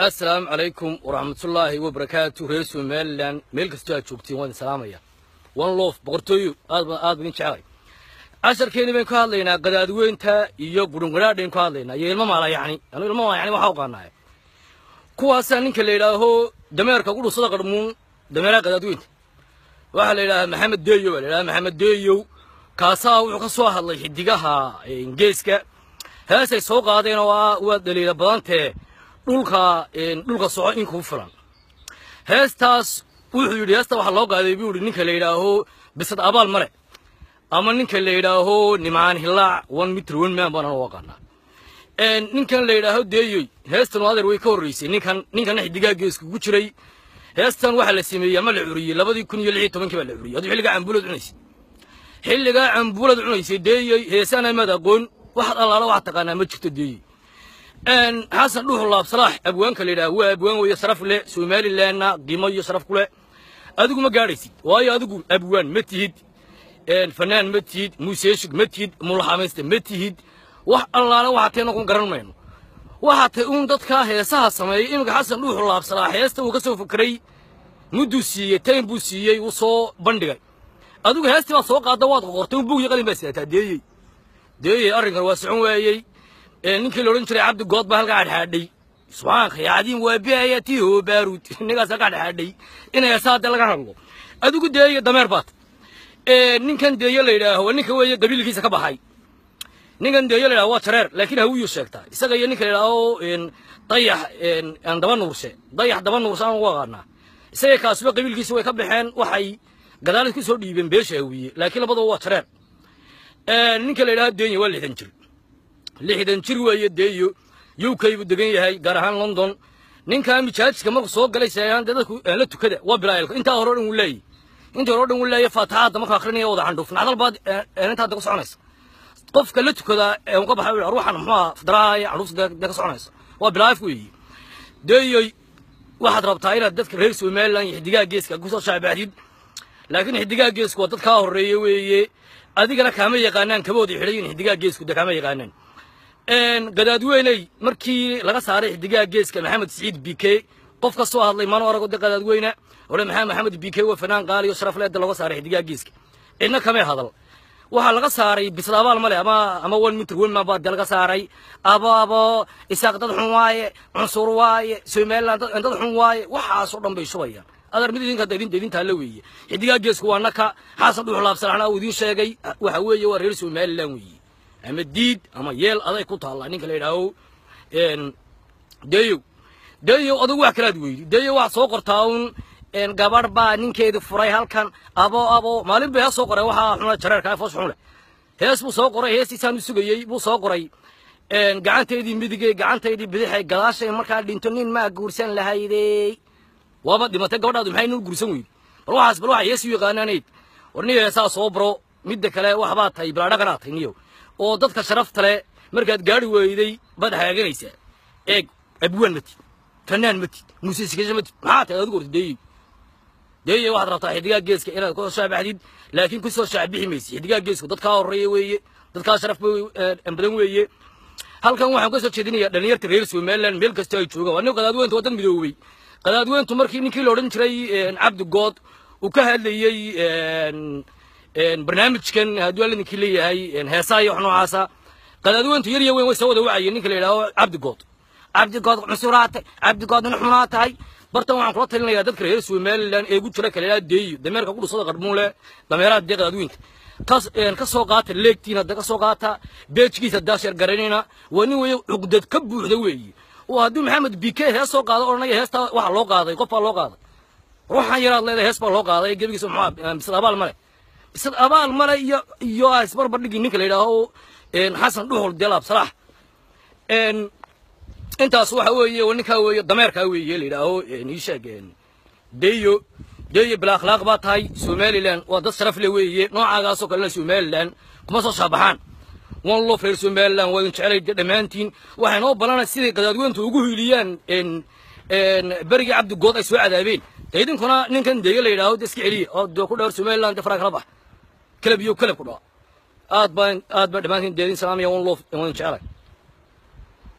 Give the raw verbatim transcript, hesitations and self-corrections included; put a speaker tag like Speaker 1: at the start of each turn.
Speaker 1: السلام عليكم ورحمة الله وبركاته. رئيس ميلان ملك استاذ شوكتي وين سلامية وان لوف بقرتيو آد آد بين شعري عشر كيني بين كهالينا قداد وين تا يجبرون قداد بين كهالينا يلما ما يعني أنا يلما ما يعني ما حوقنا كواسان كليلا هو دمير كقول صدق المون دمير قداد وين وحليلا محمد ديو ولا محمد ديو كاساو وكسوها الله يديقها إنجليزك هذا السوق هذا نوع ودليل بلانته dhulka een dhulka soo in ku furan heestaas wuxuu yiri heesta waxa loo qaaday buu yiri ninka la yiraahdo bisad abaal mare ama ninka la yiraahdo nimaan hilaac one meter one man baan oo qana een ninkan la yiraahdo deeyay heestan wadeer way ka horeysay ninkan ninkan xidigaaga isku jiray heestan waxa la sameeyay ma la curiyay labadii kun iyo lix iyo toban baa la curiyay hadu xilliga cambuulad cunaysay xilliga cambuulad cunaysay deeyay heesana mada qoon waxa allaala waxa taqaana ma jirto deeyay ان حسن روح الله بصراحه ابوان كليدا هو ابوان ويصرف له سومالي لنا قيمه يصرف كله ادغو ما غاريسي واي ادغو ابوان متيد ان فنان متيد موسيشك متيد ملحمست متيد wax allaala waxa teen ku garan mayno waxa teen un dadka heesaha sameeyay in xasan ruux Allah bصراحه heesta uu ka soo fikray mudu siiyay teen buu siiyay uu soo bandhigay adigu heestii waa soo qaada waad qortay buu yaqaan baa siyaata deeyay deeyay arrinkan waa socon waayay ninka la oran jiray Cabdi Good baa halka xadhay subhanka yaadin waa biayati oo baarud ninkaas halka xadhay inay saada laga hadlo adigu deeyo dameer baad ee ninkan deeyo la yiraahdo ninka weeye qabiilkiisa ka baxay ninkan deeyo la yiraahdo waa tareer laakiin ha uu sheegtaa isaga iyo ninka la yiraahdo in dayax in aan daba nuurshe dayax daba nuursan waa qaadna isaga kaasba qabiilkiisa way ka baxeen waxay gadaal ku soo dhiibeen beesha hawiye laakiin labadaba waa tareer ee ninka la yiraahdo deeyo waa lixdan jir lixdan jir weeye deeyo U K buu degan yahay gaar ahaan London ninka mijaajka markuu soo galay sayaan dadku la tukada waa bilaayilka inta hore dhan uu leeyay inta hore dhan uu leeyay faataxada marka akhrinaya wada xandhuf nacdal baad inta dadku soconaysa qofka la tukada ee uu ka baxay ruuxan maxaa fadaraaya xaruf dadka soconaysa waa bilaayif weeye deeyo waxaad rabtaa inaad dadka reer Soomaaliland iyo xidigaa geeska ku soo shaabaadid laakiin xidigaa geesku waa dadka horeeyay weeye adigana kaama yaqaanaan kaboodii xidhay xidigaa geesku dadka yaqaanaan ان قداد ويني مركي laga saaray xidigaa geeska maxamed saciid bike qof ka soo hadlay maan warago qadad weyna wala maxamed maxamed bike waa fanaan qaali oo sharaf leh laga saaray xidigaa geeska inna kama hadal waxa laga saaray bislaabaal male ama ama one meter one ma baad laga saaray aba aba isaaq dad xun waaye cunsur waaye Soomaaliland dad xun waaye waxa soo dhanbay shubayaan adar mid idinka dadin dadinta la weeye xidigaa geesku waa naka xasan dhuux laabsanaana uu idin sheegay waxa weeye waa reer Soomaaliland weeye ama diid ama yeel aday ku taala ninka la yiraahdo een deeyo deeyo adu wax kala duway deeyo wax soo qortaa un een gabar baa ninkeedu furay halkan abo abo maalin bay soo qoray waxa xuna jareerka foos xun leh hees buu soo qoray heestiisaan sugayay buu soo qoray een gacanteedii midigay gacanteedii bidixay gadaashay markaa dhinto nin ma guursan lahayday waaba dhimatay gabadhaadu maxay inuu guursan weeyay bal waxaas bal waxa yeesii yaqaananeed warniyo heesaa soo baro mid kale wax baa tay bilaadha qanaatay niyo oo dadka sharafta leh markaad gaari weeyday bad haaganaysa eeg abwaan mati fanaan mati muusikiisa mati maxaa tahay adigu deeyay deeyay waxa rabtaa xidigaa geeska inaad ku soo baxdid laakiin ku soo shacbixi maysid xidigaa geesku dadka horeeyay weeye dadka sharaf badan weeye halkan waxaan ka soo jeedinayaa dhalinyarta reer Soomaaliland meel kasta ay joogaan waa nin qadaad weyntu wadan midoobay qadaad weyntu markii ninkii la oran jiray Cabdi Good uu ka hadlayay een barnaamijkan haduu la ninkii leeyahay een heesaayo wax noocaasa qadaadweyntu yar yar weyn way soo wada wacay ninka la yiraahdo Cabdi Good Cabdi Good cusuraate Cabdi Good nuxuna tahay bartan waxaan kula talinayaa dadka reer Soomaaliland ee ugu jira kala deeyo dameerka ku dhusada qarmuule dameeraad deeqaadweynta taas een ka soo qaata leegtiina dadka soo qaata beejkiisa daashar garanayna wani way uqdad ka buuxda weeye oo haduu maxamed bike hees soo qaado oranaya heesta waxa loo qaaday qof loo qaaday ruuxan yaraad leedahay hees baa loo qaaday gabigiisa maxaa bislaabaal male isad abaal male iyo iyo isbar badhigi ninka la yiraahdo een xasan dhuxul delaab salax een intaas waxa weeye ninka weeye dameerka weeye la yiraahdo een ii sheegeen deeyo deeyo bila akhlaaq ba tahay Soomaaliland waa dad sharaf leh weeye noocaagaas oo kale Soomaaliland kuma soo shaabaxaan wan loo feer Soomaaliland waa in jecel dhamaantiin waxay noo balanay sidii qadaadweyntu ugu hiiliyaan een een bariga Cabdi Good ay soo cadaabeen idinkuna ninkan deeyo la yiraahdo iska celiya oo ku dhawr Soomaaliland faraaq la bax كلب يو كلب كذا آد بان آد بعد ما تين ديرين سلام يوم لوف يوم إن شاء الله.